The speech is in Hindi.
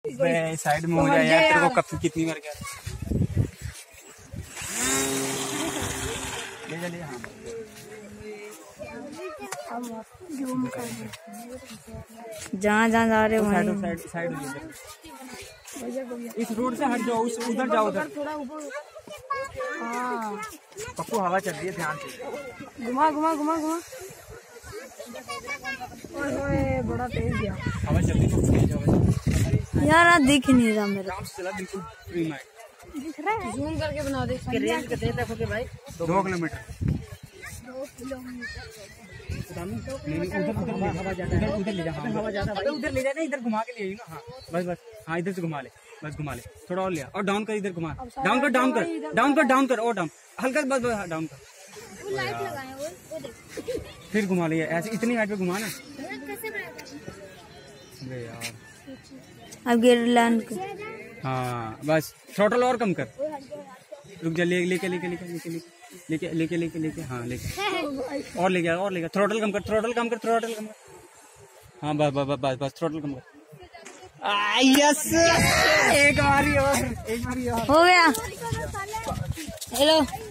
साइड में हो जाए यार, तेरे को कब कितनी बार क्या ले जा ले। हाँ जहाँ जहाँ जा रहे हो साइड इस रोड से हट जाओ, उधर जाओ उधर। पप्पू हवा चल रही है, ध्यान से घुमा घुमा घुमा घुमा। ओए बड़ा तेज गया, हवा चल रही है यार दिख नहीं रहा मेरा। चला बिल्कुल फ्री माइंड। दिख रहा है, जूम करके बना दे। रेंज कितने तक होगे भाई? 2 किलोमीटर। उधर ले जा, हवा ज्यादा भाई, उधर ले जा ना, इधर घुमा के ले ना। हाँ बस बस, हाँ इधर से घुमा ले, बस घुमा ले, थोड़ा और लिया और डाउन कर, इधर घुमा, डाउन कर डाउन कर डाउन कर डाउन कर और डाउन हल्का, बस बस डाउन कर, फिर घुमा ले ऐसे, इतनी हाइट पे घुमा ना। अरे यार अब गियर लैंड को। हाँ बस थ्रोटल और कम कर, रुक जा, लेके लेके लेके लेके लेके लेके लेके लेके हाँ लेके और लेके और लेके, थ्रोटल कम कर, थ्रोटल कम कर, थ्रोटल कम कर। हाँ बस बस बस बस थ्रोटल कम कर। यस, एक बारी और, एक बारी और हो गया। हेलो